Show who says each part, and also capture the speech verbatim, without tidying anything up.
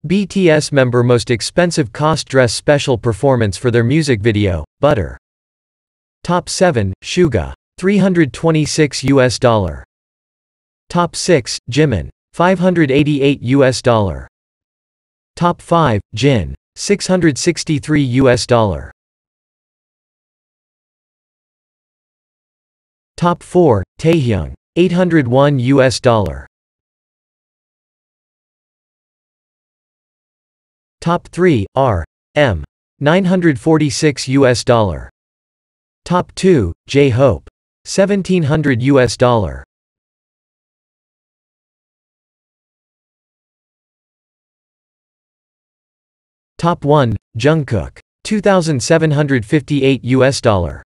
Speaker 1: B T S member most expensive cost dress special performance for their music video, Butter. Top seven, Suga. three hundred twenty-six U S dollar. Top six, Jimin. five hundred eighty-eight U S dollar. Top five, Jin. six hundred sixty-three U S dollar. Top four, Taehyung. eight hundred one U S dollar. Top three, R M. nine hundred forty-six U S dollar. Top two, J-Hope. seventeen hundred U S dollar. Top one, Jungkook. two thousand seven hundred fifty-eight U S dollar.